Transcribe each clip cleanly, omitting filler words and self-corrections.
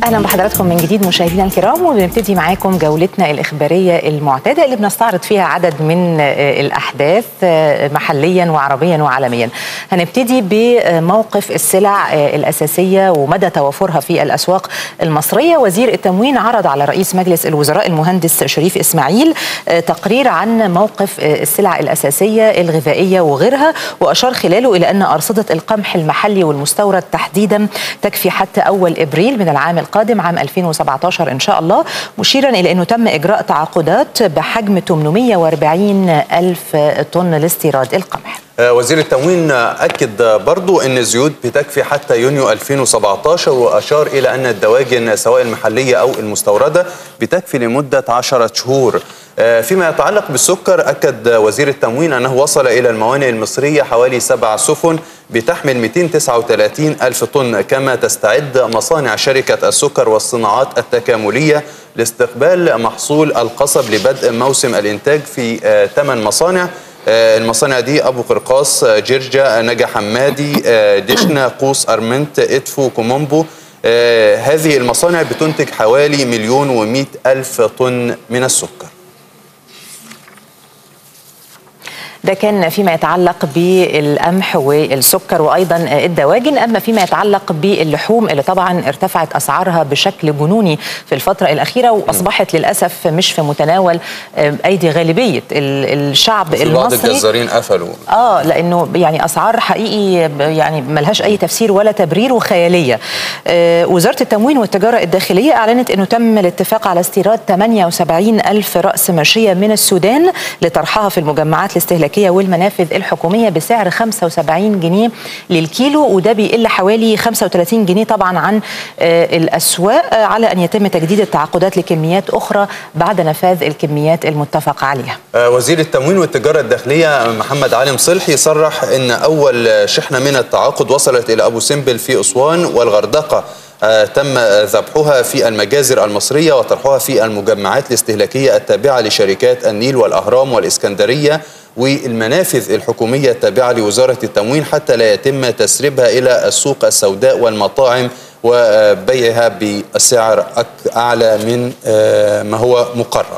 اهلا بحضراتكم من جديد مشاهدينا الكرام، وبنبتدي معاكم جولتنا الاخباريه المعتاده اللي بنستعرض فيها عدد من الاحداث محليا وعربيا وعالميا. هنبتدي بموقف السلع الاساسيه ومدى توافرها في الاسواق المصريه. وزير التموين عرض على رئيس مجلس الوزراء المهندس شريف اسماعيل تقرير عن موقف السلع الاساسيه الغذائيه وغيرها، واشار خلاله الى ان ارصده القمح المحلي والمستورد تحديدا تكفي حتى اول ابريل من العام القادم عام 2017 إن شاء الله، مشيرا إلى أنه تم إجراء تعاقدات بحجم 840 ألف طن لاستيراد القمح. وزير التموين أكد برضو أن الزيوت بتكفي حتى يونيو 2017، وأشار إلى أن الدواجن سواء المحلية أو المستوردة بتكفي لمدة 10 شهور. فيما يتعلق بالسكر، أكد وزير التموين أنه وصل إلى الموانئ المصرية حوالي 7 سفن بتحمل 239 ألف طن، كما تستعد مصانع شركة السكر والصناعات التكاملية لاستقبال محصول القصب لبدء موسم الإنتاج في 8 مصانع. المصانع دي أبو قرقاص، جرجا، نجا حمادي، دشنا، قوس أرمنت، إدفو، كومومبو. هذه المصانع بتنتج حوالي 1,100,000 طن من السكر. ده كان فيما يتعلق بالقمح والسكر وأيضا الدواجن. أما فيما يتعلق باللحوم اللي طبعا ارتفعت أسعارها بشكل جنوني في الفترة الأخيرة، وأصبحت للأسف مش في متناول أيدي غالبية الشعب المصري. بعض الجزارين قفلوا لأنه يعني أسعار حقيقي يعني ملهاش أي تفسير ولا تبرير وخيالية. وزارة التموين والتجارة الداخلية أعلنت أنه تم الاتفاق على استيراد 78 ألف رأس ماشية من السودان لطرحها في المجمعات الاستهلاكية والمنافذ الحكومية بسعر 75 جنيه للكيلو، وده بيقل حوالي 35 جنيه طبعا عن الأسواق، على أن يتم تجديد التعاقدات لكميات أخرى بعد نفاذ الكميات المتفق عليها. وزير التموين والتجارة الداخلية محمد علي مصلحي صرح أن أول شحنة من التعاقد وصلت إلى أبو سمبل في أسوان والغردقة، تم ذبحها في المجازر المصرية وطرحها في المجمعات الاستهلاكية التابعة لشركات النيل والأهرام والإسكندرية والمنافذ الحكومية التابعة لوزارة التموين، حتى لا يتم تسريبها إلى السوق السوداء والمطاعم وبيعها بسعر أعلى من ما هو مقرر.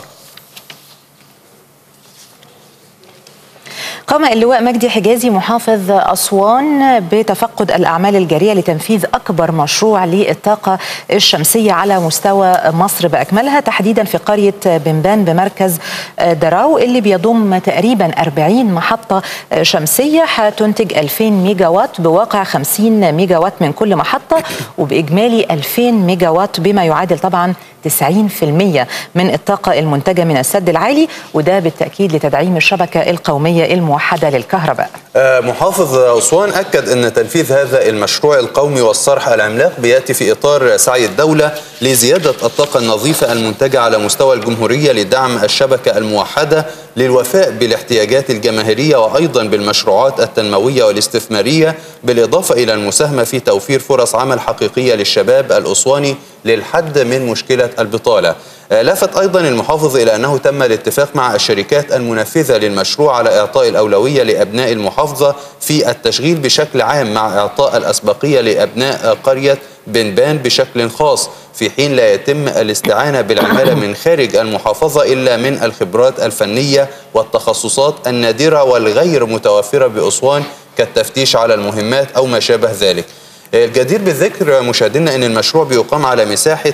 قام اللواء مجدي حجازي محافظ أسوان بتفقد الأعمال الجارية لتنفيذ أكبر مشروع للطاقة الشمسية على مستوى مصر بأكملها، تحديدا في قرية بنبان بمركز دراو، اللي بيضم تقريبا 40 محطة شمسية هتنتج 2000 ميجا وات بواقع 50 ميجا وات من كل محطة، وبإجمالي 2000 ميجا وات بما يعادل طبعا 90% من الطاقة المنتجة من السد العالي، وده بالتأكيد لتدعيم الشبكة القومية الموحدة للكهرباء. محافظ أسوان أكد أن تنفيذ هذا المشروع القومي والصرح العملاق بيأتي في إطار سعي الدولة لزيادة الطاقة النظيفة المنتجة على مستوى الجمهورية لدعم الشبكة الموحدة للوفاء بالاحتياجات الجماهيرية، وأيضا بالمشروعات التنموية والاستثمارية، بالإضافة إلى المساهمة في توفير فرص عمل حقيقية للشباب الأسواني للحد من مشكلة البطالة. لفت أيضا المحافظ إلى أنه تم الاتفاق مع الشركات المنفذة للمشروع على إعطاء الأولوية لأبناء المحافظة في التشغيل بشكل عام، مع إعطاء الأسبقية لأبناء قرية بنبان بشكل خاص، في حين لا يتم الاستعانة بالعمالة من خارج المحافظة إلا من الخبرات الفنية والتخصصات النادرة والغير متوفرة بأسوان كالتفتيش على المهمات أو ما شابه ذلك. الجدير بالذكر مشاهدينا أن المشروع بيقام على مساحة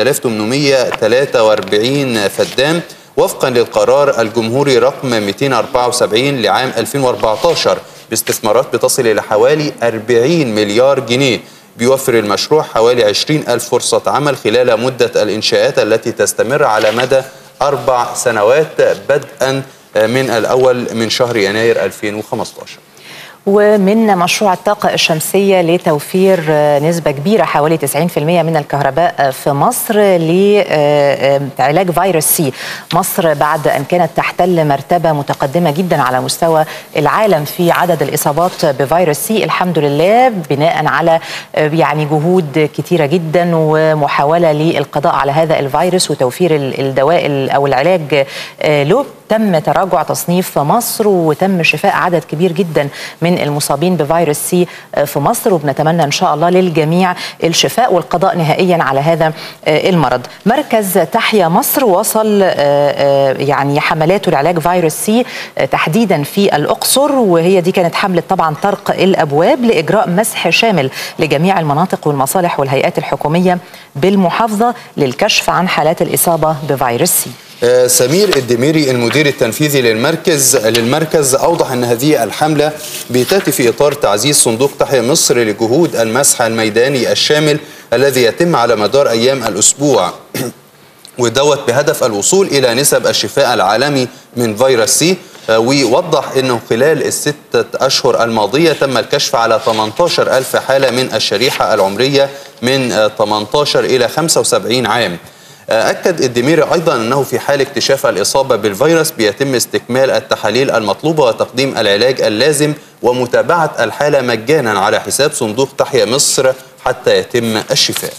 8843 فدان وفقا للقرار الجمهوري رقم 274 لعام 2014 باستثمارات بتصل إلى حوالي 40 مليار جنيه. بيوفر المشروع حوالي 20,000 فرصة عمل خلال مدة الإنشاءات التي تستمر على مدى 4 سنوات بدءا من الأول من شهر يناير 2015. ومن مشروع الطاقة الشمسية لتوفير نسبة كبيرة حوالي 90% من الكهرباء في مصر لعلاج فيروس سي. مصر بعد أن كانت تحتل مرتبة متقدمة جدا على مستوى العالم في عدد الإصابات بفيروس سي، الحمد لله بناء على يعني جهود كتيرة جدا ومحاولة للقضاء على هذا الفيروس وتوفير الدواء أو العلاج له، تم تراجع تصنيف مصر وتم شفاء عدد كبير جدا من من المصابين بفيروس سي في مصر، وبنتمنى إن شاء الله للجميع الشفاء والقضاء نهائيا على هذا المرض. مركز تحيا مصر وصل يعني حملاته لعلاج فيروس سي تحديدا في الأقصر، وهي دي كانت حملة طبعا طرق الأبواب لإجراء مسح شامل لجميع المناطق والمصالح والهيئات الحكومية بالمحافظة للكشف عن حالات الإصابة بفيروس سي. سمير الدميري المدير التنفيذي للمركز أوضح أن هذه الحملة بتأتي في إطار تعزيز صندوق تحيا مصر لجهود المسح الميداني الشامل الذي يتم على مدار أيام الأسبوع، ودوت بهدف الوصول إلى نسب الشفاء العالمي من فيروس سي. ويوضح أنه خلال الستة أشهر الماضية تم الكشف على 18,000 حالة من الشريحة العمرية من 18 إلى 75 عام. أكد الدميري أيضا أنه في حال اكتشاف الإصابة بالفيروس بيتم استكمال التحاليل المطلوبة وتقديم العلاج اللازم ومتابعة الحالة مجانا على حساب صندوق تحيا مصر حتى يتم الشفاء.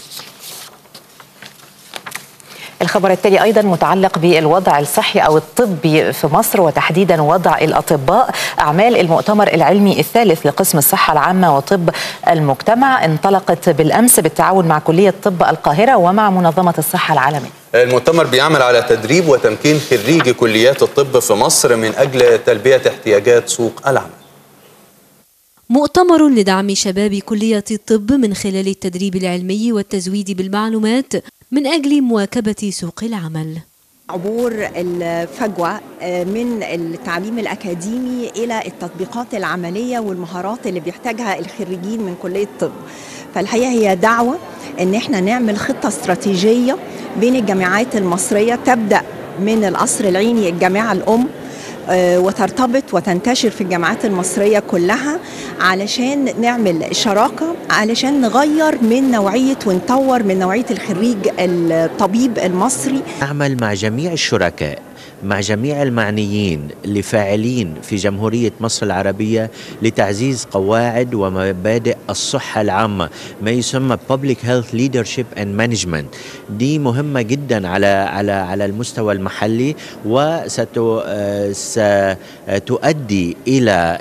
الخبر التالي أيضا متعلق بالوضع الصحي أو الطبي في مصر، وتحديدا وضع الأطباء. أعمال المؤتمر العلمي الثالث لقسم الصحة العامة وطب المجتمع انطلقت بالأمس بالتعاون مع كلية طب القاهرة ومع منظمة الصحة العالمية. المؤتمر بيعمل على تدريب وتمكين خريجي كليات الطب في مصر من أجل تلبية احتياجات سوق العمل. مؤتمر لدعم شباب كلية الطب من خلال التدريب العلمي والتزويد بالمعلومات من أجل مواكبة سوق العمل. عبور الفجوة من التعليم الأكاديمي إلى التطبيقات العملية والمهارات اللي بيحتاجها الخريجين من كلية الطب. فالحقيقة هي دعوة إن احنا نعمل خطة استراتيجية بين الجامعات المصرية تبدأ من القصر العيني الجامعة الأم وترتبط وتنتشر في الجامعات المصرية كلها علشان نعمل شراكة، علشان نغير من نوعية ونطور من نوعية الخريج الطبيب المصري. نعمل مع جميع الشركاء، مع جميع المعنيين اللي فاعلين في جمهورية مصر العربية لتعزيز قواعد ومبادئ الصحة العامة، ما يسمى Public Health Leadership and Management. دي مهمة جدا على المستوى المحلي، وستؤدي إلى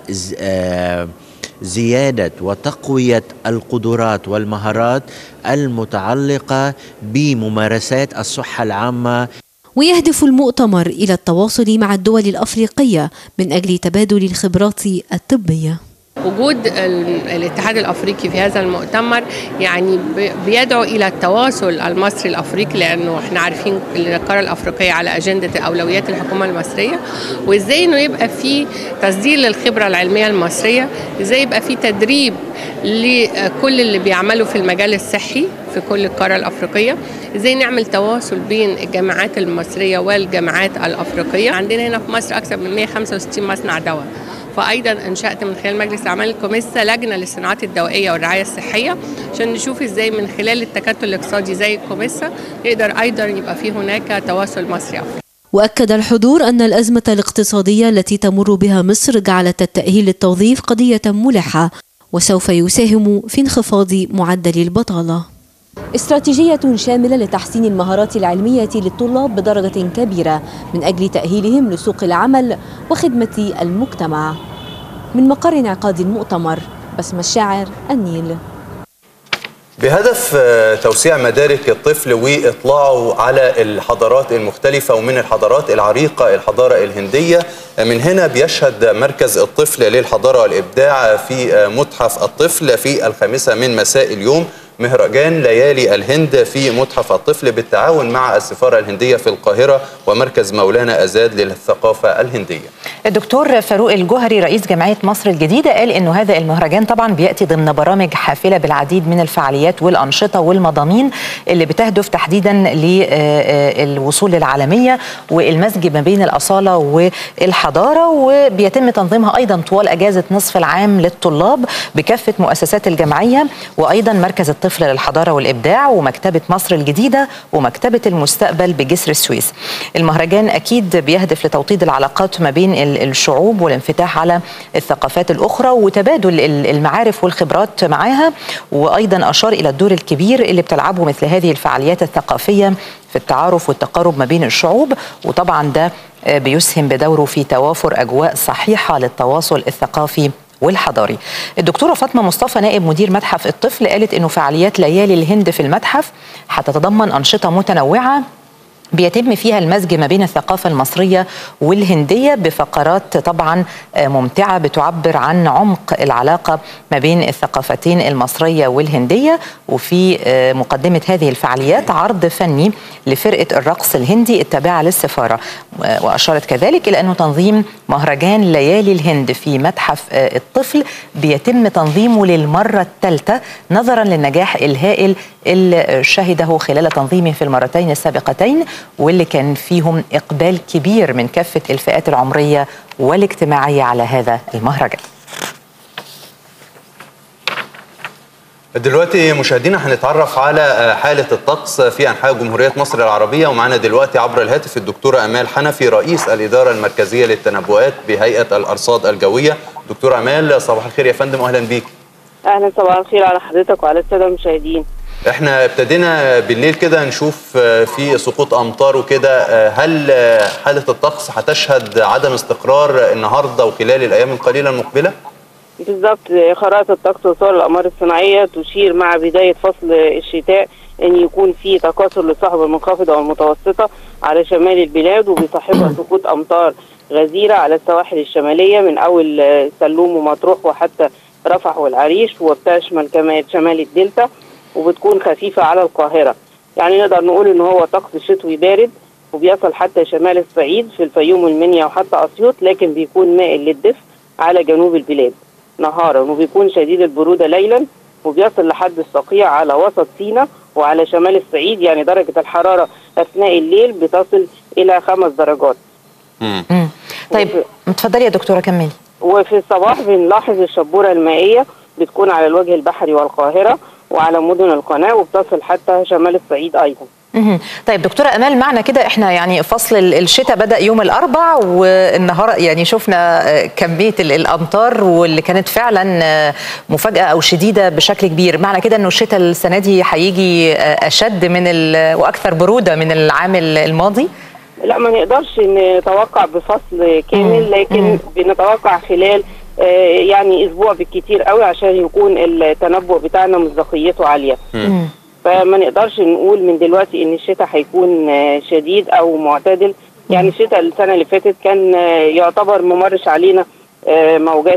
زيادة وتقوية القدرات والمهارات المتعلقة بممارسات الصحة العامة. ويهدف المؤتمر إلى التواصل مع الدول الأفريقية من أجل تبادل الخبرات الطبية. وجود الاتحاد الأفريقي في هذا المؤتمر يعني بيدعو إلى التواصل المصري الأفريقي، لأنه احنا عارفين القارة الأفريقية على أجندة أولويات الحكومة المصرية، وإزاي إنه يبقى في تصدير للخبرة العلمية المصرية، إزاي يبقى في تدريب لكل اللي بيعملوا في المجال الصحي في كل القارة الأفريقية، إزاي نعمل تواصل بين الجامعات المصرية والجامعات الأفريقية. عندنا هنا في مصر أكثر من 165 مصنع دواء، فأيضا أنشأت من خلال مجلس أعمال الكوميسا لجنة للصناعات الدوائية والرعاية الصحية عشان نشوف إزاي من خلال التكتل الاقتصادي زي الكوميسا يقدر أيضا يبقى فيه هناك تواصل مصري أفريقي. وأكد الحضور أن الأزمة الاقتصادية التي تمر بها مصر جعلت التأهيل للتوظيف قضية ملحة، وسوف يساهم في انخفاض معدل البطالة. استراتيجية شاملة لتحسين المهارات العلمية للطلاب بدرجة كبيرة من أجل تأهيلهم لسوق العمل وخدمة المجتمع. من مقر انعقاد المؤتمر، بسمة الشاعر، النيل. بهدف توسيع مدارك الطفل وإطلاعه على الحضارات المختلفة، ومن الحضارات العريقة الحضارة الهندية. من هنا بيشهد مركز الطفل للحضارة والإبداع في متحف الطفل في 5 من مساء اليوم مهرجان ليالي الهند في متحف الطفل بالتعاون مع السفارة الهندية في القاهرة ومركز مولانا أزاد للثقافة الهندية. الدكتور فاروق الجوهري رئيس جمعية مصر الجديدة قال إنه هذا المهرجان طبعا بيأتي ضمن برامج حافلة بالعديد من الفعاليات والأنشطة والمضامين اللي بتهدف تحديدا للوصول للعالمية والمزج ما بين الأصالة والحضارة، وبيتم تنظيمها أيضا طوال أجازة نصف العام للطلاب بكافة مؤسسات الجمعية، وأيضا مركز الطفل للحضارة والإبداع ومكتبة مصر الجديدة ومكتبة المستقبل بجسر السويس. المهرجان أكيد بيهدف لتوطيد العلاقات ما بين الشعوب والانفتاح على الثقافات الأخرى وتبادل المعارف والخبرات معها، وأيضا أشار إلى الدور الكبير اللي بتلعبه مثل هذه الفعاليات الثقافية في التعارف والتقارب ما بين الشعوب، وطبعا ده بيسهم بدوره في توافر أجواء صحيحة للتواصل الثقافي والحضاري. الدكتورة فاطمة مصطفى نائب مدير متحف الطفل قالت إنه فعاليات ليالي الهند في المتحف هتتضمن أنشطة متنوعة بيتم فيها المزج ما بين الثقافة المصرية والهندية بفقرات طبعا ممتعة بتعبر عن عمق العلاقة ما بين الثقافتين المصرية والهندية. وفي مقدمة هذه الفعاليات عرض فني لفرقة الرقص الهندي التابعة للسفارة. وأشارت كذلك إلى أنه تنظيم مهرجان ليالي الهند في متحف الطفل بيتم تنظيمه للمرة الثالثة نظرا للنجاح الهائل اللي شهده خلال تنظيمه في المرتين السابقتين، واللي كان فيهم إقبال كبير من كافة الفئات العمرية والاجتماعية على هذا المهرجان. دلوقتي مشاهدينا هنتعرف على حالة الطقس في أنحاء جمهورية مصر العربية، ومعنا دلوقتي عبر الهاتف الدكتورة أمال حنفي رئيس الإدارة المركزية للتنبؤات بهيئة الأرصاد الجوية. دكتورة أمال، صباح الخير يا فندم، أهلا بيك. أهلا، صباح الخير على حضرتك وعلى السادة المشاهدين. احنا ابتدينا بالليل كده نشوف في سقوط امطار وكده، هل حاله الطقس هتشهد عدم استقرار النهارده وخلال الايام القليله المقبله؟ بالظبط، خرائط الطقس وصور الاقمار الصناعيه تشير مع بدايه فصل الشتاء ان يكون في تكاثر للسحب المنخفضه والمتوسطه على شمال البلاد، وبيصاحبها سقوط امطار غزيره على السواحل الشماليه من اول سلوم ومطروح وحتى رفح والعريش، وبتشمل كمان شمال الدلتا، وبتكون خفيفة على القاهرة. يعني نقدر نقول ان هو طقس شتوي بارد وبيصل حتى شمال الصعيد في الفيوم والمنيا وحتى اسيوط، لكن بيكون مائل للدفء على جنوب البلاد نهارا، وبيكون شديد البرودة ليلا، وبيصل لحد الصقيع على وسط سيناء وعلى شمال الصعيد. يعني درجة الحرارة اثناء الليل بتصل الى 5 درجات. طيب اتفضلي يا دكتورة كملي. وفي الصباح بنلاحظ الشبورة المائية بتكون على الوجه البحري والقاهرة وعلى مدن القناة، وبتصل حتى شمال الصعيد أيضا. طيب دكتورة أمال، معنى كده احنا يعني فصل الشتاء بدأ يوم الأربع، والنهار يعني شفنا كمية الأمطار واللي كانت فعلا مفاجأة أو شديدة بشكل كبير. معنى كده أنه الشتاء السنة دي هيجي أشد من وأكثر برودة من العام الماضي؟ لا، ما نقدرش نتوقع بفصل كامل، لكن بنتوقع خلال يعني اسبوع بالكتير قوي عشان يكون التنبؤ بتاعنا مصداقيته عاليه. فما نقدرش نقول من دلوقتي ان الشتاء هيكون شديد او معتدل. يعني الشتاء السنه اللي فاتت كان يعتبر ممرش علينا موجات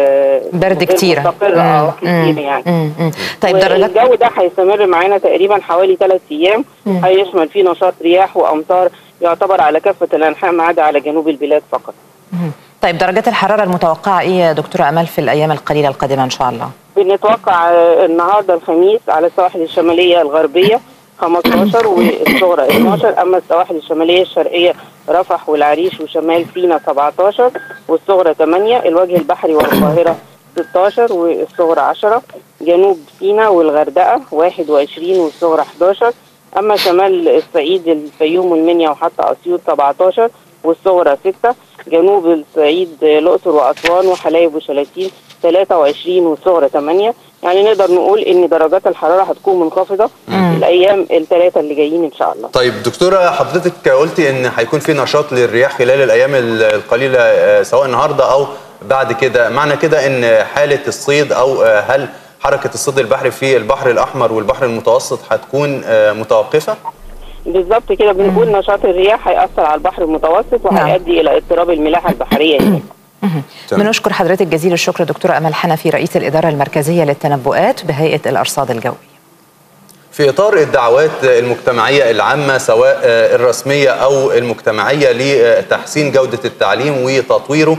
برد كتيره مستقره كتير يعني. طيب الجو ده هيستمر معانا تقريبا حوالي 3 ايام، هيشمل فيه نشاط رياح وامطار يعتبر على كافه الانحاء ما عدا على جنوب البلاد فقط. طيب درجات الحرارة المتوقعة إيه يا دكتورة أمال في الأيام القليلة القادمة إن شاء الله؟ بنتوقع النهارده الخميس على السواحل الشمالية الغربية 15 والصغرى 12، أما السواحل الشمالية الشرقية رفح والعريش وشمال سيناء 17 والصغرى 8، الوجه البحري والقاهرة 16 والصغرى 10، جنوب سيناء والغردقة 21 والصغرى 11، أما شمال الصعيد الفيوم والمنيا وحتى أسيوط 17 والصغرى 6، جنوب الصعيد الأقصر وأسوان وحلايب وشلاتين 23 والصغرى 8. يعني نقدر نقول ان درجات الحراره هتكون منخفضه الايام الثلاثه اللي جايين ان شاء الله. طيب دكتوره، حضرتك قلتي ان هيكون في نشاط للرياح خلال الايام القليله سواء النهارده او بعد كده، معنى كده ان حاله الصيد او هل حركه الصيد البحري في البحر الاحمر والبحر المتوسط هتكون متوقفه؟ بالظبط كده، بنقول نشاط الرياح هيأثر على البحر المتوسط وهيؤدي الى اضطراب الملاحه البحريه هناك. بنشكر حضرتك جزيل الشكر دكتورة أمال حنفي رئيس الإدارة المركزية للتنبؤات بهيئة الأرصاد الجوية. في إطار الدعوات المجتمعية العامة سواء الرسمية أو المجتمعية لتحسين جودة التعليم وتطويره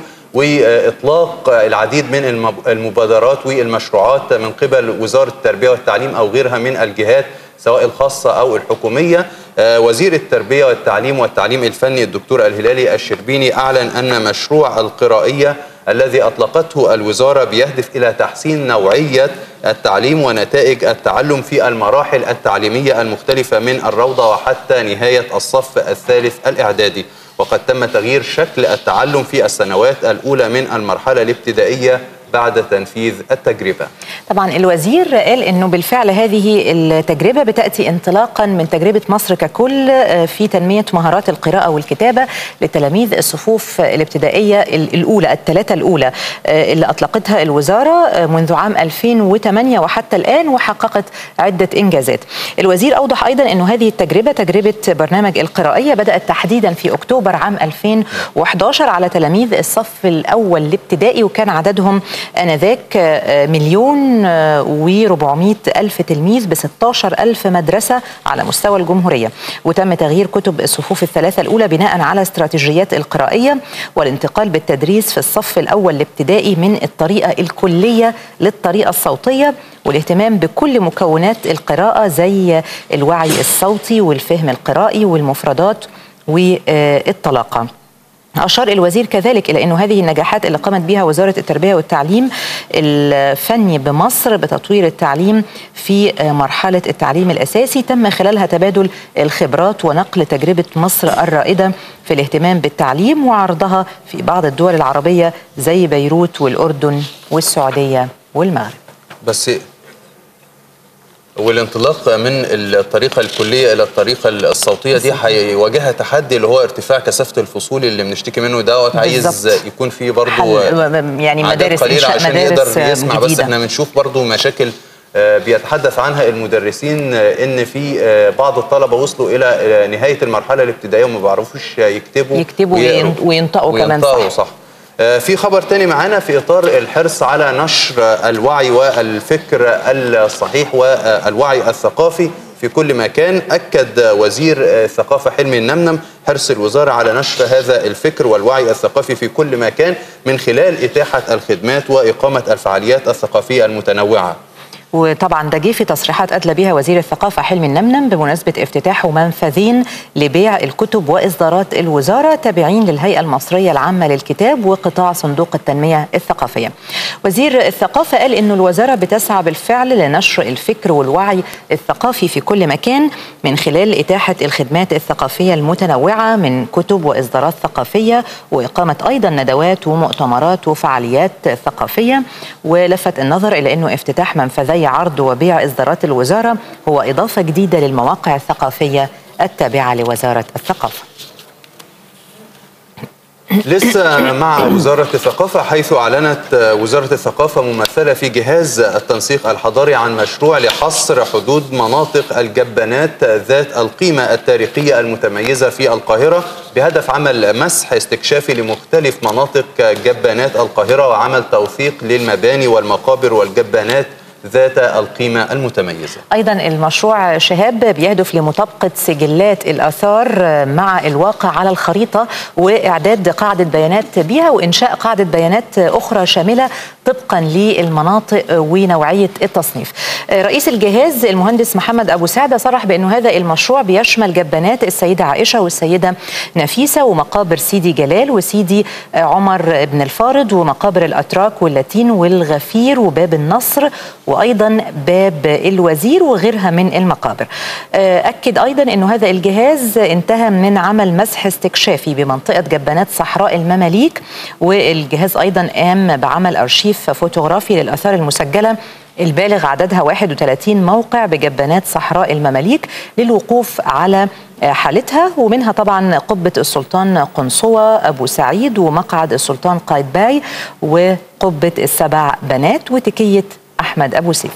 وإطلاق العديد من المبادرات والمشروعات من قبل وزارة التربية والتعليم أو غيرها من الجهات سواء الخاصة أو الحكومية، وزير التربية والتعليم الفني الدكتور الهلالي الشربيني أعلن أن مشروع القرائية الذي أطلقته الوزارة بيهدف إلى تحسين نوعية التعليم ونتائج التعلم في المراحل التعليمية المختلفة من الروضة وحتى نهاية الصف الثالث الإعدادي، وقد تم تغيير شكل التعلم في السنوات الأولى من المرحلة الابتدائية بعد تنفيذ التجربة. طبعا الوزير قال أنه بالفعل هذه التجربة بتأتي انطلاقا من تجربة مصر ككل في تنمية مهارات القراءة والكتابة لتلاميذ الصفوف الابتدائية الأولى الثلاثة الأولى اللي أطلقتها الوزارة منذ عام 2008 وحتى الآن، وحققت عدة إنجازات. الوزير أوضح أيضا أنه هذه التجربة تجربة برنامج القرائية بدأت تحديدا في أكتوبر عام 2011 على تلاميذ الصف الأول الابتدائي، وكان عددهم آنذاك 1,400,000 تلميذ ب16,000 مدرسة على مستوى الجمهورية. وتم تغيير كتب الصفوف الثلاثة الأولى بناء على استراتيجيات القرائية والانتقال بالتدريس في الصف الأول الابتدائي من الطريقة الكلية للطريقة الصوتية، والاهتمام بكل مكونات القراءة زي الوعي الصوتي والفهم القرائي والمفردات والطلاقة. أشار الوزير كذلك إلى أن هذه النجاحات اللي قامت بها وزارة التربية والتعليم الفني بمصر بتطوير التعليم في مرحلة التعليم الأساسي تم خلالها تبادل الخبرات ونقل تجربة مصر الرائدة في الاهتمام بالتعليم وعرضها في بعض الدول العربية زي بيروت والأردن والسعودية والمغرب. بس والانطلاق من الطريقة الكلية إلى الطريقة الصوتية دي هيواجهها تحدي اللي هو ارتفاع كثافة الفصول اللي بنشتكي منه دوت. عايز يكون فيه برضه يعني مدارس قليلة عشان يقدر يسمع جديدة. بس احنا بنشوف برضه مشاكل بيتحدث عنها المدرسين ان في بعض الطلبة وصلوا إلى نهاية المرحلة الابتدائية وما بيعرفوش يكتبوا وينطقوا كمان صح. في خبر تاني معانا في إطار الحرص على نشر الوعي والفكر الصحيح والوعي الثقافي في كل مكان. أكد وزير الثقافة حلمي النمنم حرص الوزارة على نشر هذا الفكر والوعي الثقافي في كل مكان من خلال إتاحة الخدمات وإقامة الفعاليات الثقافية المتنوعة. وطبعا ده جه في تصريحات أدلى بها وزير الثقافة حلمي النمنم بمناسبة افتتاح منفذين لبيع الكتب وإصدارات الوزارة تابعين للهيئة المصرية العامة للكتاب وقطاع صندوق التنمية الثقافية. وزير الثقافة قال إنه الوزارة بتسعى بالفعل لنشر الفكر والوعي الثقافي في كل مكان من خلال إتاحة الخدمات الثقافية المتنوعة من كتب وإصدارات ثقافية وإقامة أيضا ندوات ومؤتمرات وفعاليات ثقافية. ولفت النظر إلى أنه افتتاح منفذي عرض وبيع إصدارات الوزارة هو إضافة جديدة للمواقع الثقافية التابعة لوزارة الثقافة. لسه مع وزارة الثقافة، حيث أعلنت وزارة الثقافة ممثلة في جهاز التنسيق الحضاري عن مشروع لحصر حدود مناطق الجبانات ذات القيمة التاريخية المتميزة في القاهرة بهدف عمل مسح استكشافي لمختلف مناطق جبانات القاهرة وعمل توثيق للمباني والمقابر والجبانات ذات القيمة المتميزة. أيضا المشروع شهاب بيهدف لمطابقة سجلات الآثار مع الواقع على الخريطة وإعداد قاعدة بيانات بها وإنشاء قاعدة بيانات أخرى شاملة طبقا للمناطق ونوعية التصنيف. رئيس الجهاز المهندس محمد أبو سعدة صرح بأنه هذا المشروع بيشمل جبانات السيدة عائشة والسيدة نفيسة ومقابر سيدي جلال وسيدي عمر بن الفارض ومقابر الأتراك واللاتين والغفير وباب النصر وأيضا باب الوزير وغيرها من المقابر. أكد أيضا أنه هذا الجهاز انتهى من عمل مسح استكشافي بمنطقة جبانات صحراء المماليك، والجهاز أيضا قام بعمل أرشيف فوتوغرافي للآثار المسجلة البالغ عددها 31 موقع بجبانات صحراء المماليك للوقوف على حالتها، ومنها طبعا قبة السلطان قنصوة أبو سعيد ومقعد السلطان قايتباي وقبة السبع بنات وتكية أحمد أبو سيف.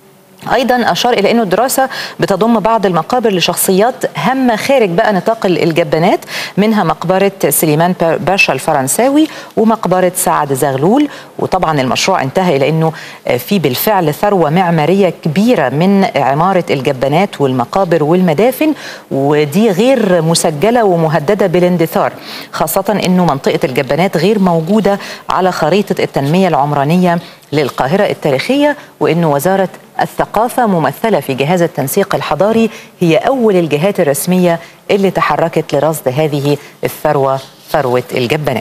أيضا أشار إلى أنه الدراسة بتضم بعض المقابر لشخصيات هامة خارج بقى نطاق الجبانات، منها مقبرة سليمان باشا الفرنساوي ومقبرة سعد زغلول. وطبعا المشروع انتهى إلى أنه في بالفعل ثروة معمارية كبيرة من عمارة الجبانات والمقابر والمدافن، ودي غير مسجلة ومهددة بالاندثار، خاصة أنه منطقة الجبانات غير موجودة على خريطة التنمية العمرانية للقاهرة التاريخية، وأنه وزارة الثقافة ممثلة في جهاز التنسيق الحضاري هي أول الجهات الرسمية اللي تحركت لرصد هذه الثروة، ثروة الجبانات.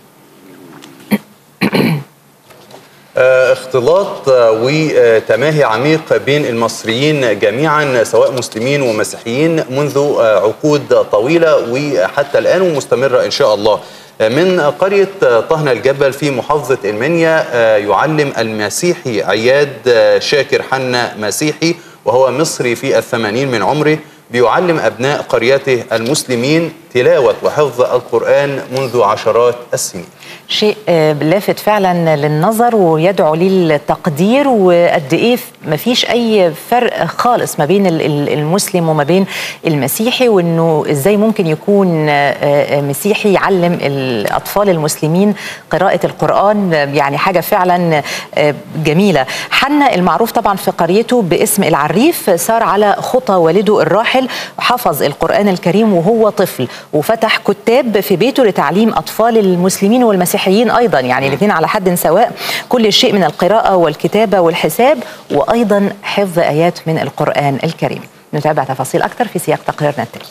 اختلاط وتماهي عميق بين المصريين جميعا سواء مسلمين ومسيحيين منذ عقود طويلة وحتى الآن ومستمرة إن شاء الله. من قرية طهنا الجبل في محافظة المنيا يعلم المسيحي عياد شاكر حنا مسيحي وهو مصري في 80 من عمره، بيعلم أبناء قريته المسلمين تلاوة وحفظ القرآن منذ عشرات السنين. شيء لافت فعلا للنظر ويدعو للتقدير، وقد ايه مفيش اي فرق خالص ما بين المسلم وما بين المسيحي، وانه ازاي ممكن يكون مسيحي يعلم الاطفال المسلمين قراءة القرآن. يعني حاجة فعلا جميلة. حنا المعروف طبعا في قريته باسم العريف سار على خطى والده الراحل وحفظ القرآن الكريم وهو طفل، وفتح كتاب في بيته لتعليم أطفال المسلمين والمسيحيين أيضا، يعني الاثنين على حد سواء، كل شيء من القراءة والكتابة والحساب، وأيضا حفظ آيات من القرآن الكريم. نتابع تفاصيل أكثر في سياق تقريرنا التالي.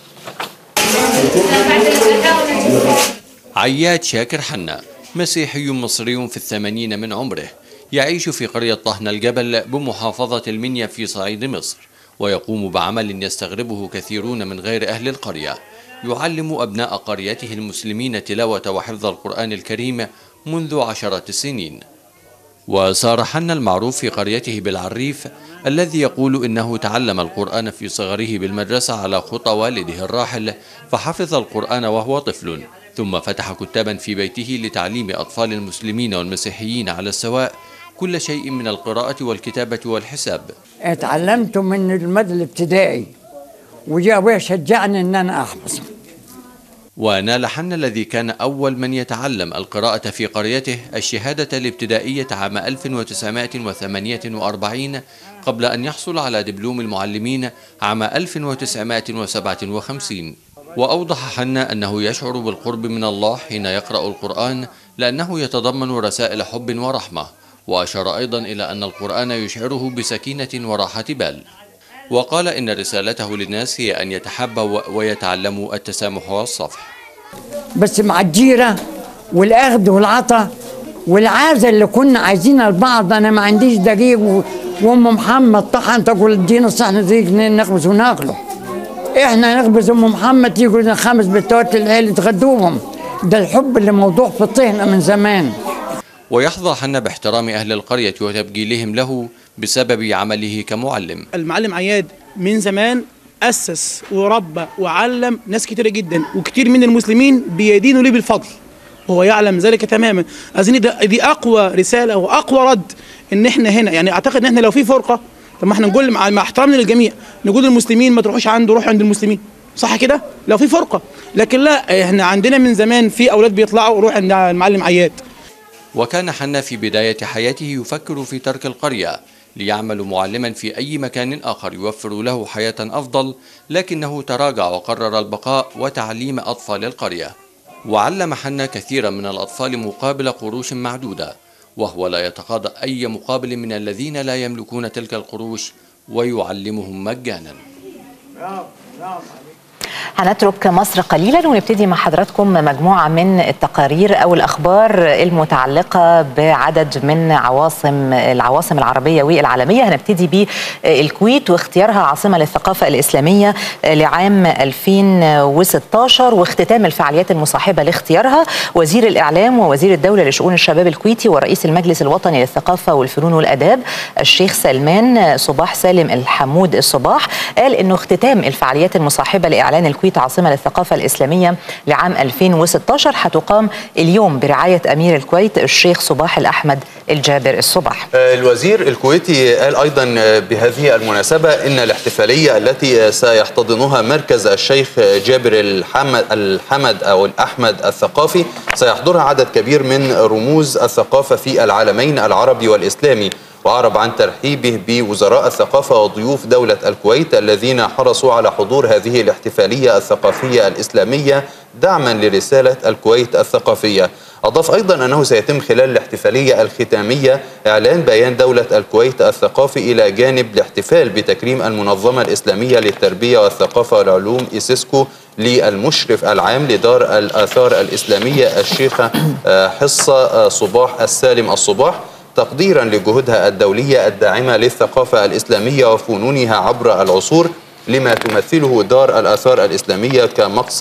عياد شاكر حنا مسيحي مصري في 80 من عمره، يعيش في قرية طهنا الجبل بمحافظة المنيا في صعيد مصر، ويقوم بعمل يستغربه كثيرون من غير أهل القرية. يعلم أبناء قريته المسلمين تلاوة وحفظ القرآن الكريم منذ عشرات السنين. وصار حنا المعروف في قريته بالعريف الذي يقول إنه تعلم القرآن في صغره بالمدرسة على خطى والده الراحل، فحفظ القرآن وهو طفل، ثم فتح كتابا في بيته لتعليم أطفال المسلمين والمسيحيين على السواء كل شيء من القراءة والكتابة والحساب. اتعلمت من المدى الابتدائي، وجاء أبويا شجعني إن أنا أحفظ. ونال حنا الذي كان أول من يتعلم القراءة في قريته الشهادة الابتدائية عام 1948 قبل أن يحصل على دبلوم المعلمين عام 1957. وأوضح حنا أنه يشعر بالقرب من الله حين يقرأ القرآن لأنه يتضمن رسائل حب ورحمة، وأشار أيضا إلى أن القرآن يشعره بسكينة وراحة بال. وقال إن رسالته للناس هي أن يتحابوا ويتعلموا التسامح والصفح. بس مع الجيرة والأخذ والعطاء والعازة اللي كنا عايزينها البعض. أنا ما عنديش دقيق وأم محمد طحن تقول ادينا الصحن دقيق نخبز وناكله. إحنا نخبز أم محمد يقول 5 بتوات العيال يتغدوهم. ده الحب اللي موضوع في طهنا من زمان. ويحظى حنا باحترام أهل القرية وتبجيلهم له بسبب عمله كمعلم. المعلم عياد من زمان أسس وربى وعلم ناس كتير جدا، وكتير من المسلمين بيدينوا ليه بالفضل، وهو يعلم ذلك تماما. أظن دي أقوى رسالة وأقوى رد إن إحنا هنا. يعني أعتقد إن إحنا لو في فرقة، طب ما إحنا نقول مع احترامنا للجميع نقول المسلمين ما تروحوش عنده، روحوا عند المسلمين، صح كده؟ لو في فرقة. لكن لا، إحنا عندنا من زمان في أولاد بيطلعوا روح عند المعلم عياد. وكان حنا في بداية حياته يفكر في ترك القرية ليعمل معلما في أي مكان آخر يوفر له حياة أفضل، لكنه تراجع وقرر البقاء وتعليم أطفال القرية. وعلم حنا كثيرا من الأطفال مقابل قروش معدودة، وهو لا يتقاضى أي مقابل من الذين لا يملكون تلك القروش، ويعلمهم مجانا. هنترك مصر قليلا ونبتدي مع حضراتكم مجموعة من التقارير أو الأخبار المتعلقة بعدد من العواصم العربية والعالمية. هنبتدي بالكويت واختيارها عاصمة للثقافة الإسلامية لعام 2016 واختتام الفعاليات المصاحبة لاختيارها. وزير الإعلام ووزير الدولة لشؤون الشباب الكويتي ورئيس المجلس الوطني للثقافة والفنون والآداب الشيخ سلمان صباح سالم الحمود الصباح قال إنه اختتام الفعاليات المصاحبة لإعلان الكويت عاصمة للثقافة الإسلامية لعام 2016 هتقام اليوم برعاية أمير الكويت الشيخ صباح الأحمد الجابر الصباح. الوزير الكويتي قال أيضا بهذه المناسبة إن الاحتفالية التي سيحتضنها مركز الشيخ جابر الحمد أو الأحمد الثقافي سيحضرها عدد كبير من رموز الثقافة في العالمين العربي والإسلامي، وأعرب عن ترحيبه بوزراء الثقافة وضيوف دولة الكويت الذين حرصوا على حضور هذه الاحتفالية الثقافية الإسلامية دعما لرسالة الكويت الثقافية. أضاف أيضا أنه سيتم خلال الاحتفالية الختامية إعلان بيان دولة الكويت الثقافي إلى جانب الاحتفال بتكريم المنظمة الإسلامية للتربية والثقافة والعلوم إيسيسكو للمشرف العام لدار الآثار الإسلامية الشيخة حصة صباح السالم الصباح، تقديرا لجهودها الدولية الداعمة للثقافة الإسلامية وفنونها عبر العصور، لما تمثله دار الآثار الإسلامية كمقصد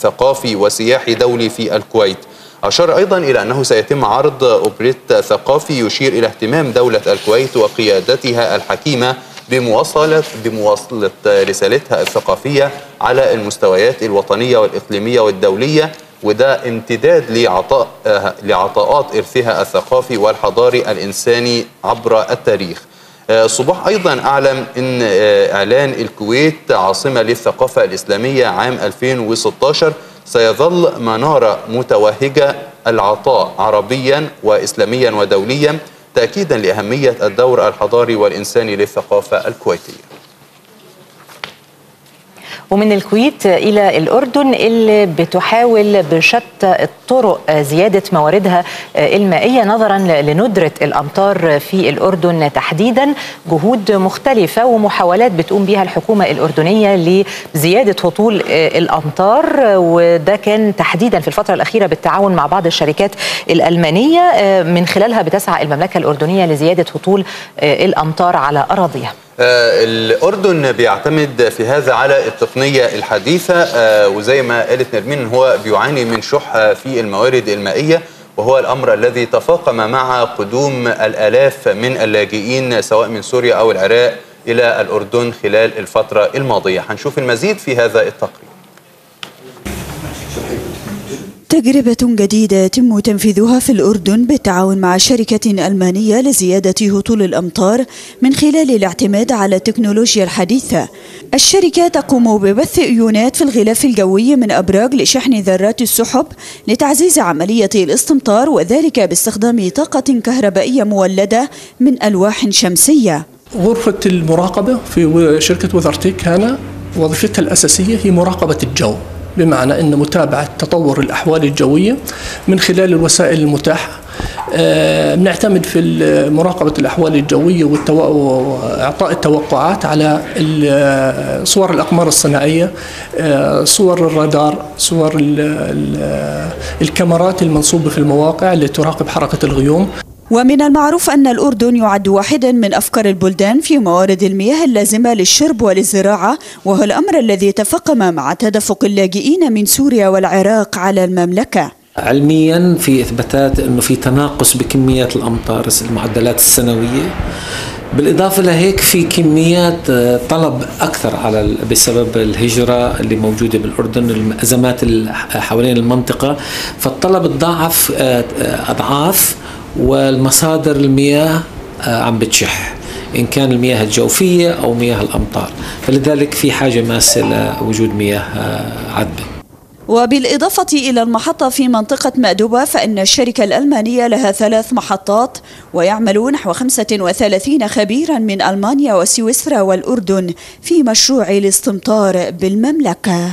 ثقافي وسياحي دولي في الكويت. أشار أيضا إلى أنه سيتم عرض أوبريت ثقافي يشير إلى اهتمام دولة الكويت وقيادتها الحكيمة بمواصلة رسالتها الثقافية على المستويات الوطنية والإقليمية والدولية، وده امتداد لعطاءات إرثها الثقافي والحضاري الإنساني عبر التاريخ. الصباح أيضا أعلم أن إعلان الكويت عاصمة للثقافة الإسلامية عام 2016 سيظل منارة متوهجة العطاء عربيا وإسلاميا ودوليا، تأكيدا لأهمية الدور الحضاري والإنساني للثقافة الكويتية. ومن الكويت إلى الأردن اللي بتحاول بشتى الطرق زيادة مواردها المائية نظرا لندرة الأمطار في الأردن تحديدا. جهود مختلفة ومحاولات بتقوم بها الحكومة الأردنية لزيادة هطول الأمطار، وده كان تحديدا في الفترة الأخيرة بالتعاون مع بعض الشركات الألمانية، من خلالها بتسعى المملكة الأردنية لزيادة هطول الأمطار على أراضيها. الأردن بيعتمد في هذا على التقنية الحديثة، وزي ما قالت نرمين هو بيعاني من شح في الموارد المائية، وهو الأمر الذي تفاقم مع قدوم الآلاف من اللاجئين سواء من سوريا أو العراق إلى الأردن خلال الفترة الماضية. هنشوف المزيد في هذا التقرير. تجربة جديدة يتم تنفيذها في الأردن بالتعاون مع شركة ألمانية لزيادة هطول الأمطار من خلال الاعتماد على التكنولوجيا الحديثة. الشركة تقوم ببث أيونات في الغلاف الجوي من أبراج لشحن ذرات السحب لتعزيز عملية الاستمطار، وذلك باستخدام طاقة كهربائية مولدة من ألواح شمسية. غرفة المراقبة في شركة وذرتك هنا وظيفتها الأساسية هي مراقبة الجو، بمعنى أن متابعة تطور الأحوال الجوية من خلال الوسائل المتاحة. بنعتمد في مراقبة الأحوال الجوية وإعطاء التوقعات على صور الأقمار الصناعية، صور الرادار، صور الكاميرات المنصوبة في المواقع اللي تراقب حركة الغيوم. ومن المعروف أن الأردن يعد واحدا من أفقر البلدان في موارد المياه اللازمة للشرب وللزراعة، وهو الأمر الذي تفاقم مع تدفق اللاجئين من سوريا والعراق على المملكة. علميا في إثباتات أنه في تناقص بكميات الأمطار المعدلات السنوية، بالإضافة لهيك في كميات طلب أكثر على بسبب الهجرة اللي موجودة بالأردن، الأزمات حوالين المنطقة، فالطلب تضاعف أضعاف، والمصادر المياه عم بتشح إن كان المياه الجوفية أو مياه الأمطار، فلذلك في حاجة ماسة لوجود مياه عذبة. وبالإضافة إلى المحطة في منطقة مأدوبة، فإن الشركة الألمانية لها 3 محطات، ويعمل نحو 35 خبيرا من ألمانيا وسويسرا والأردن في مشروع الاستمطار بالمملكة.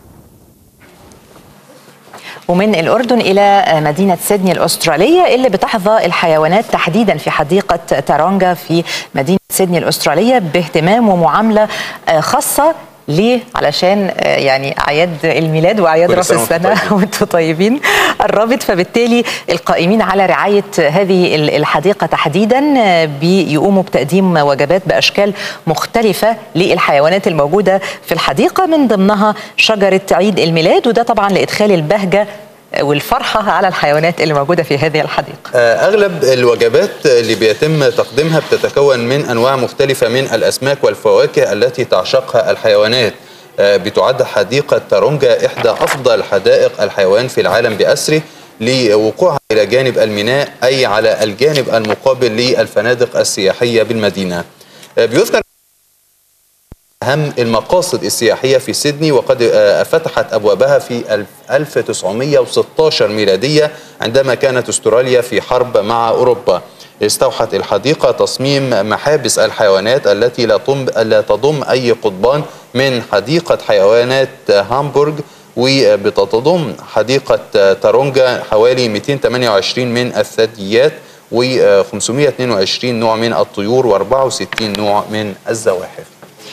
ومن الأردن إلى مدينة سيدني الأسترالية اللي بتحظى الحيوانات تحديدا في حديقة تارونغا في مدينة سيدني الأسترالية باهتمام ومعاملة خاصة. ليه؟ علشان يعني أعياد الميلاد وأعياد رأس السنة وانتم طيبين قربت، فبالتالي القائمين على رعاية هذه الحديقة تحديدا بيقوموا بتقديم وجبات بأشكال مختلفة للحيوانات الموجودة في الحديقة، من ضمنها شجرة عيد الميلاد، وده طبعا لإدخال البهجة والفرحة على الحيوانات اللي موجودة في هذه الحديقة. أغلب الوجبات اللي بيتم تقديمها بتتكون من أنواع مختلفة من الأسماك والفواكه التي تعشقها الحيوانات. بتعد حديقة تارونغا إحدى أفضل حدائق الحيوان في العالم بأسره، لوقوعها إلى جانب الميناء، أي على الجانب المقابل للفنادق السياحية بالمدينة. بيذكر أهم المقاصد السياحية في سيدني، وقد فتحت أبوابها في 1916 ميلادية عندما كانت أستراليا في حرب مع أوروبا. استوحت الحديقة تصميم محابس الحيوانات التي لا تضم أي قضبان من حديقة حيوانات هامبورغ، وبتتضم حديقة تارونغا حوالي 228 من الثدييات و522 نوع من الطيور و64 نوع من الزواحف.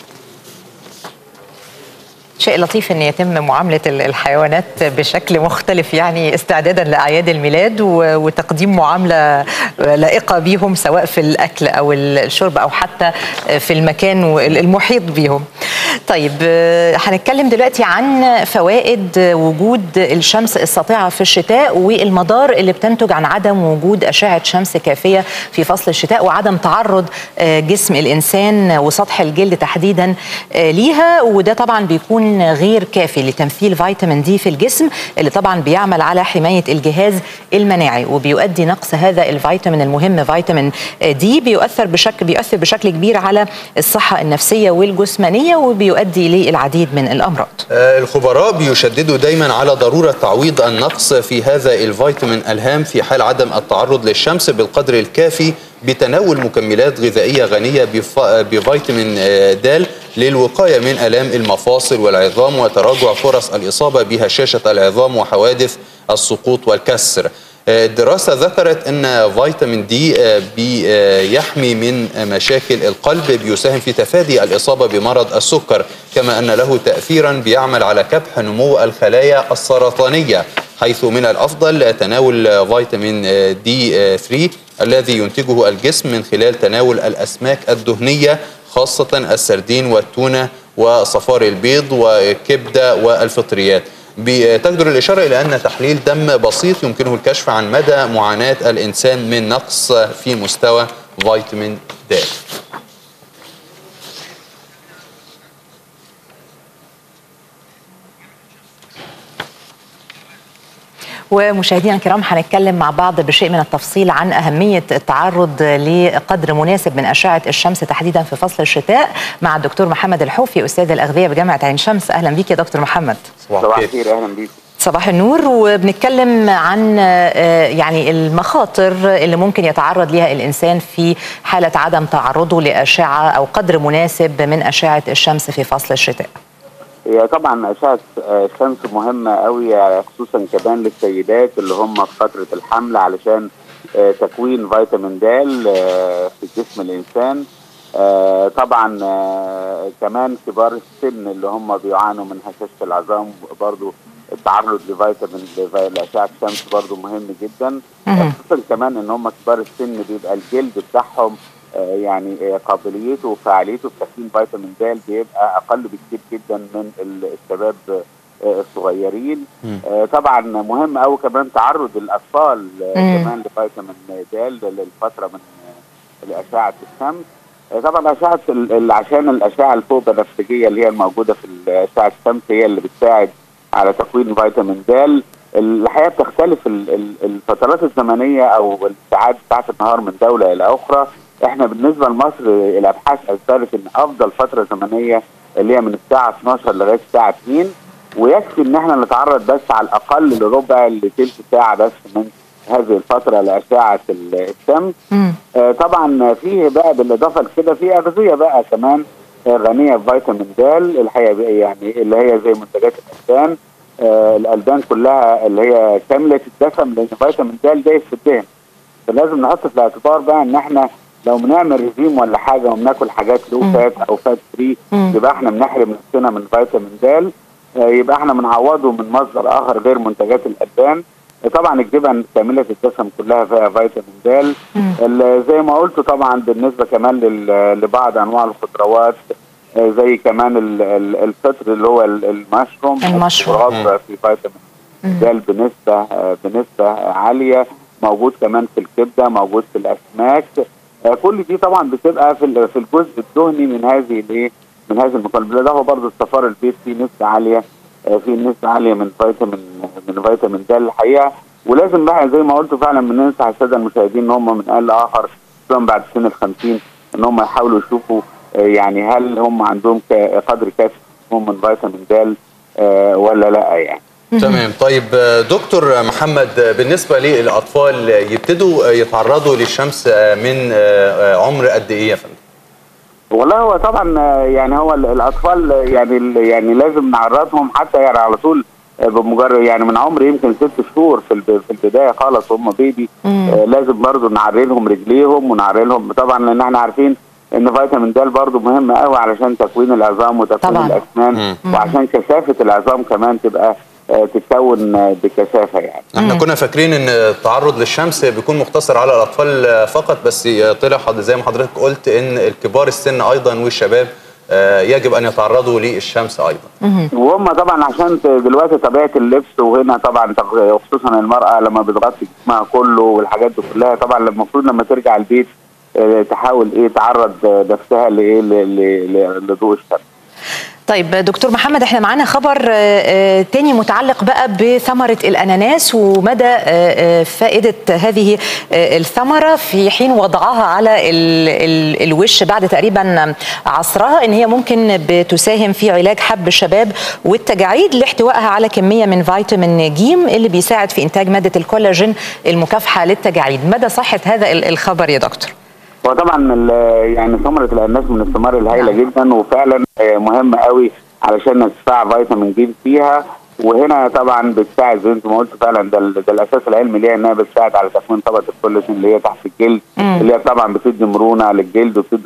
شيء لطيف ان يتم معامله الحيوانات بشكل مختلف، يعني استعدادا لاعياد الميلاد وتقديم معامله لائقه بيهم سواء في الاكل او الشرب او حتى في المكان المحيط بيهم. طيب هنتكلم دلوقتي عن فوائد وجود الشمس الساطعة في الشتاء والمضار اللي بتنتج عن عدم وجود أشعة شمس كافية في فصل الشتاء وعدم تعرض جسم الإنسان وسطح الجلد تحديدا ليها، وده طبعا بيكون غير كافي لتمثيل فيتامين دي في الجسم اللي طبعا بيعمل على حماية الجهاز المناعي، وبيؤدي نقص هذا الفيتامين المهم فيتامين دي بيؤثر بشكل كبير على الصحة النفسية والجسمانية وبيؤدي للعديد من الأمراض. الخبراء بيشددوا دايما على ضرورة تعويض النقص في هذا الفيتامين الهام في حال عدم التعرض للشمس بالقدر الكافي بتناول مكملات غذائية غنية بفيتامين د للوقاية من آلام المفاصل والعظام وتراجع فرص الإصابة بهشاشة العظام وحوادث السقوط والكسر. الدراسة ذكرت أن فيتامين دي بيحمي من مشاكل القلب، بيساهم في تفادي الإصابة بمرض السكر، كما أن له تأثيرا بيعمل على كبح نمو الخلايا السرطانية، حيث من الأفضل تناول فيتامين دي 3 الذي ينتجه الجسم من خلال تناول الأسماك الدهنية خاصة السردين والتونة وصفار البيض وكبدة والفطريات. بتقدر الإشارة إلى أن تحليل دم بسيط يمكنه الكشف عن مدى معاناة الإنسان من نقص في مستوى فيتامين د. ومشاهدينا الكرام هنتكلم مع بعض بشيء من التفصيل عن أهمية التعرض لقدر مناسب من أشعة الشمس تحديدا في فصل الشتاء مع الدكتور محمد الحوفي أستاذ الأغذية بجامعة عين شمس. أهلا بيك يا دكتور محمد. صباح الخير. أهلا بيك. صباح النور. وبنتكلم عن يعني المخاطر اللي ممكن يتعرض لها الإنسان في حالة عدم تعرضه لأشعة أو قدر مناسب من أشعة الشمس في فصل الشتاء. هي طبعا أشعة الشمس مهمة قوي خصوصا كمان للسيدات اللي هم في فترة الحمل علشان تكوين فيتامين د في جسم الإنسان. طبعا كمان كبار السن اللي هم بيعانوا من هشاشة العظام برضو التعرض لأشعة الشمس برضو مهم جدا، خصوصا كمان ان هم كبار السن بيبقى الجلد بتاعهم يعني قابليته وفعاليته في تكوين فيتامين د بيبقى اقل بكتير جدا من الشباب الصغيرين. طبعا مهم قوي كمان تعرض الاطفال كمان لفيتامين د للفتره من اشعه الشمس. طبعا اشعه عشان الاشعه الفوق بنفسجيه اللي هي الموجوده في اشعه الشمس هي اللي بتساعد على تكوين فيتامين د. الحقيقه بتختلف الفترات الزمنيه او الساعات بتاعت النهار من دوله الى اخرى. احنا بالنسبه لمصر الابحاث اثبتت ان افضل فتره زمنيه اللي هي من الساعه 12 لغايه الساعه 2، ويكفي ان احنا نتعرض بس على الاقل لربع لثلث ساعه بس من هذه الفتره لاشعه الشمس. طبعا فيه بقى بالاضافه لكده في اغذيه بقى كمان غنيه بفيتامين د الحقيقه يعني اللي هي زي منتجات الالبان. الالبان كلها اللي هي كامله الدسم لان فيتامين د دايس في الدهن، فلازم نحط في الاعتبار بقى ان احنا لو بنعمل ريجيم ولا حاجه وبناكل حاجات لو فات او فات فري يبقى احنا بنحرم نفسنا من فيتامين د، يبقى احنا بنعوضه من مصدر اخر غير منتجات الالبان. طبعا الجبن كامله الدسم كلها فيها فيتامين د. زي ما قلت طبعا بالنسبه كمان لبعض انواع الخضروات زي كمان الفطر اللي هو المشروم في فيتامين د بنسبه عاليه، موجود كمان في الكبده، موجود في الاسماك. كل دي طبعا بتبقى في الجزء الدهني من هذه المكونات. بالاضافه برضه الصفار البيض فيه نسبه عاليه من فيتامين د الحقيقه. ولازم بقى زي ما قلت فعلا بننصح الساده المشاهدين ان هم من آن لآخر خصوصا بعد سن ال50 ان هم يحاولوا يشوفوا يعني هل هم عندهم قدر كافي من فيتامين د ولا لا يعني. تمام. طيب دكتور محمد، بالنسبة للأطفال يبتدوا يتعرضوا للشمس من عمر قد إيه يا فندم؟ والله هو طبعا يعني هو الأطفال يعني لازم نعرضهم حتى يعني على طول بمجرد يعني من عمر يمكن 6 شهور في البداية خالص هم بيبي. لازم برضو نعرلهم رجليهم ونعرلهم طبعا لأن احنا عارفين ان فيتامين د برضو مهم قوي علشان تكوين العظام وتكوين الأسنان وعشان كثافة العظام كمان تبقى تتكون بكثافه يعني. احنا كنا فاكرين ان التعرض للشمس بيكون مقتصر على الاطفال فقط، بس طلع زي ما حضرتك قلت ان الكبار السن ايضا والشباب يجب أن يتعرضوا للشمس أيضا. وهم طبعا عشان دلوقتي طبيعة اللبس، وهنا طبعا خصوصا المرأة لما بتغطي جسمها كله والحاجات دي كلها، طبعا المفروض لما ترجع البيت تحاول تعرض نفسها لضوء الشمس. طيب دكتور محمد، احنا معانا خبر تاني متعلق بقى بثمرة الأناناس ومدى فائدة هذه الثمرة في حين وضعها على الوش بعد تقريبا عصرها، ان هي ممكن بتساهم في علاج حب الشباب والتجاعيد لاحتوائها على كمية من فيتامين ج اللي بيساعد في إنتاج مادة الكولاجين المكافحة للتجاعيد. مدى صحة هذا الخبر يا دكتور؟ هو طبعا يعني ثمرة الأناناس من الثمار الهائلة جدا، وفعلا مهمة قوي علشان نرفع فيتامين ج فيها، وهنا طبعا بتساعد زي انت ما قلت فعلا، ده الاساس العلمي ليها، انها بتساعد على تكوين طبقة الكولاجين اللي هي تحت الجلد، اللي هي طبعا بتدي مرونة للجلد وبتدي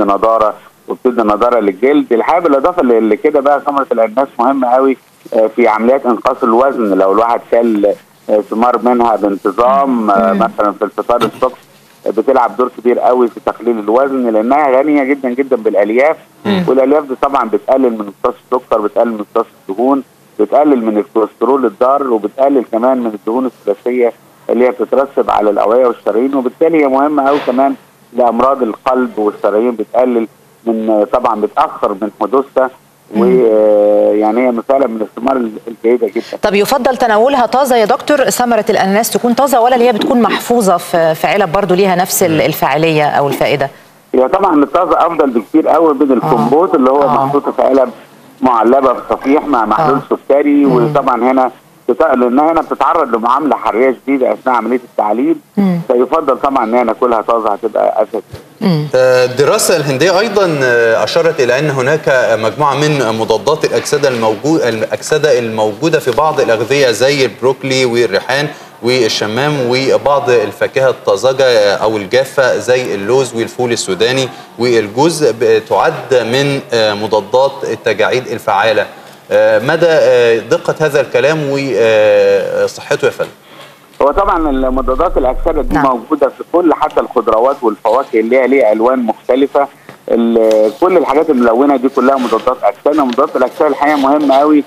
نضارة للجلد. الحاجة بالإضافة اللي كده بقى ثمرة الأناناس مهمة قوي في عمليات إنقاص الوزن. لو الواحد كل ثمار منها بانتظام مثلا في الفطار الصبح، بتلعب دور كبير قوي في تقليل الوزن، لانها غنيه جدا جدا بالالياف، والالياف دي طبعا بتقلل من امتصاص السكر، بتقلل من امتصاص الدهون، بتقلل من الكوليسترول الضار، وبتقلل كمان من الدهون الثلاثيه اللي هي بتترسب على الاوعيه والشرايين، وبالتالي هي مهمه قوي كمان لامراض القلب والشرايين، بتقلل من طبعا بتاخر من حدوثها، ويعني هي مثلا من الثمار الجيده جدا. طب يفضل تناولها طازه يا دكتور؟ ثمره الاناناس تكون طازه ولا اللي هي بتكون محفوظه في علب برضو ليها نفس الفاعليه او الفائده؟ هي طبعا الطازه افضل بكتير قوي من الكمبوت اللي هو محطوط في علب معلبه في صفيح مع محلول سكري. وطبعا هنا لانها هنا بتتعرض لمعامله حراريه شديده اثناء عمليه التعليب، فيفضل طبعا ان هي ناكلها طازه، هتبقى اسهل. الدراسة الهندية أيضا أشارت إلى أن هناك مجموعة من مضادات الأكسدة الموجودة في بعض الأغذية زي البروكلي والريحان والشمام وبعض الفاكهة الطازجة أو الجافة زي اللوز والفول السوداني والجوز، تعد من مضادات التجاعيد الفعالة. مدى دقة هذا الكلام وصحته يا فندم؟ هو طبعا المضادات الاكسده دي موجوده في كل حتى الخضروات والفواكه اللي هي ليها الوان مختلفه. كل الحاجات الملونه دي كلها مضادات اكسده. مضادات الاكسده الحقيقه مهمه قوي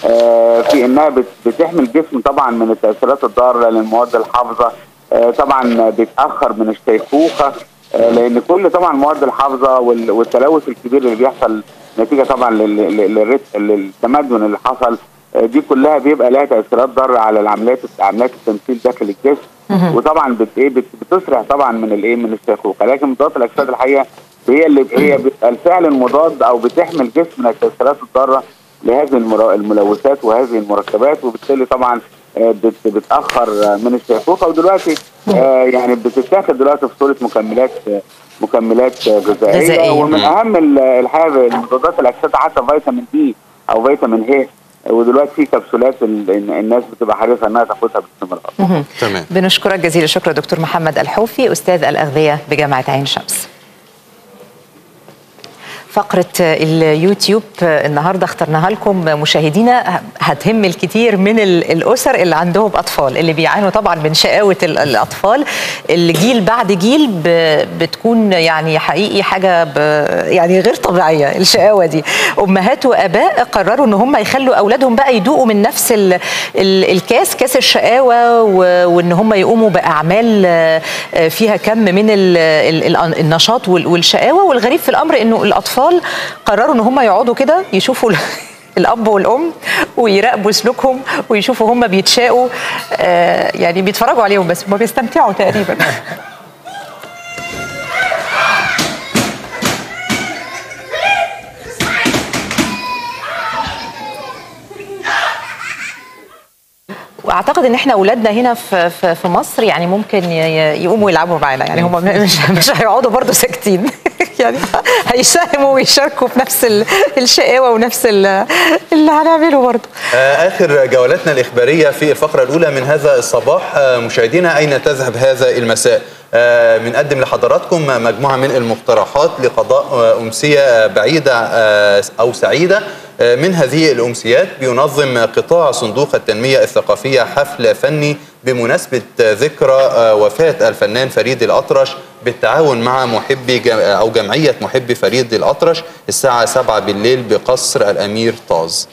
في انها بتحمي الجسم طبعا من التاثيرات الضاره للمواد الحافظه. طبعا بتاخر من الشيخوخه، لان كل طبعا المواد الحافظه والتلوث الكبير اللي بيحصل نتيجه طبعا للتمدن اللي حصل دي كلها بيبقى لها تاثيرات ضاره على عمليات التمثيل داخل الجسم، وطبعا بتسرع طبعا من الشيخوخه. لكن مضادات الاكسده الحقيقه هي بالفعل المضاد او بتحمي الجسم من التاثيرات الضاره لهذه الملوثات وهذه المركبات، وبالتالي طبعا بتاخر من الشيخوخه. ودلوقتي يعني بتتاخد دلوقتي في صوره مكملات غذائيه. ومن اهم الحاجه المضادات الاكسده حتى فيتامين دي او فيتامين ه، ودلوقتي في كبسولات الناس بتبقى حريصه انها تاخدها باستمرار. تمام. بنشكرك جزيل الشكر دكتور محمد الحوفي استاذ الاغذيه بجامعه عين شمس. فقرة اليوتيوب النهاردة اخترناها لكم مشاهدينا، هتهم الكثير من الأسر اللي عندهم أطفال، اللي بيعانوا طبعا من شقاوة الأطفال. الجيل بعد جيل بتكون يعني حقيقي حاجة يعني غير طبيعية الشقاوة دي. أمهات وآباء قرروا إن هم يخلوا أولادهم بقى يدوقوا من نفس كاس الشقاوة، وإن هم يقوموا بأعمال فيها كم من النشاط والشقاوة. والغريب في الأمر إنه الأطفال قرروا ان هم يقعدوا كده يشوفوا الاب والام ويراقبوا سلوكهم ويشوفوا هم بيتشاقوا، يعني بيتفرجوا عليهم بس هم بيستمتعوا تقريبا. واعتقد ان احنا اولادنا هنا في مصر يعني ممكن يقوموا يلعبوا معانا، يعني هم مش هيقعدوا برضه ساكتين يعني هيساهموا ويشاركوا في نفس الشقاوه ونفس اللي هنعمله برضه. اخر جولتنا الاخباريه في الفقره الاولى من هذا الصباح. مشاهدينا اين تذهب هذا المساء؟ بنقدم لحضراتكم مجموعه من المقترحات لقضاء امسيه بعيده او سعيده من هذه الأمسيات بينظم قطاع صندوق التنمية الثقافية حفل فني بمناسبة ذكرى وفاة الفنان فريد الأطرش بالتعاون مع جمعية محبي فريد الأطرش الساعة 7 بالليل بقصر الأمير طاز.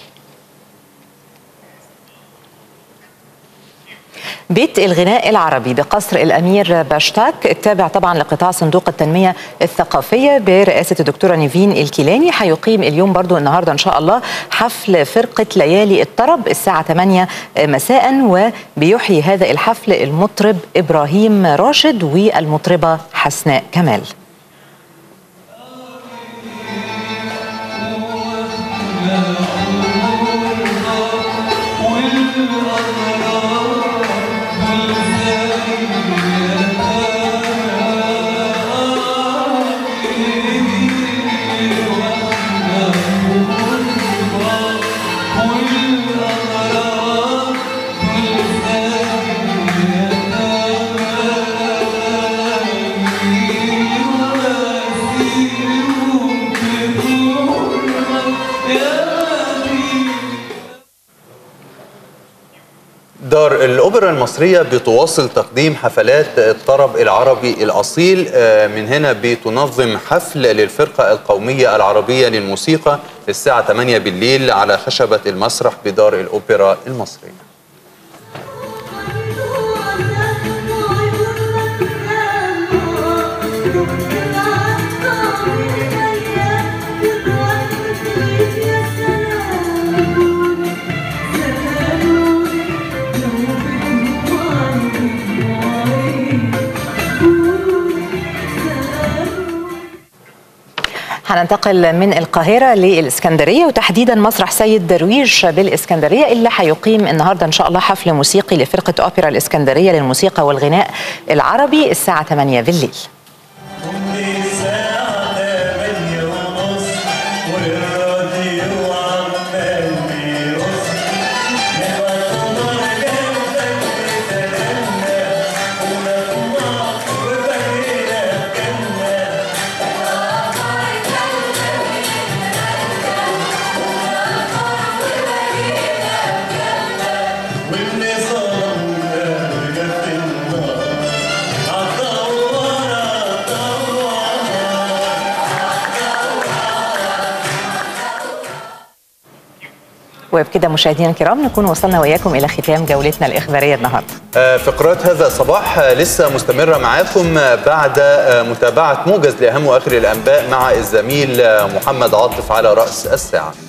بيت الغناء العربي بقصر الأمير باشتاك التابع طبعا لقطاع صندوق التنمية الثقافية برئاسة الدكتورة نيفين الكيلاني هيقيم اليوم برضو النهاردة إن شاء الله حفل فرقة ليالي الطرب الساعة 8 مساء، وبيحيي هذا الحفل المطرب إبراهيم راشد والمطربة حسناء كمال. دار الأوبرا المصرية بتواصل تقديم حفلات الطرب العربي الأصيل. من هنا بتنظم حفل للفرقة القومية العربية للموسيقى الساعة 8 بالليل على خشبة المسرح بدار الأوبرا المصرية. هننتقل من القاهرة للإسكندرية وتحديدا مسرح سيد درويش بالإسكندرية اللي هيقيم النهاردة إن شاء الله حفل موسيقي لفرقة أوبرا الإسكندرية للموسيقى والغناء العربي الساعة 8 بالليل. وبكده مشاهدينا الكرام نكون وصلنا وإياكم إلى ختام جولتنا الإخبارية النهاردة. فقرات هذا الصباح لسه مستمرة معاكم بعد متابعة موجز لأهم وآخر الأنباء مع الزميل محمد عاطف على رأس الساعة.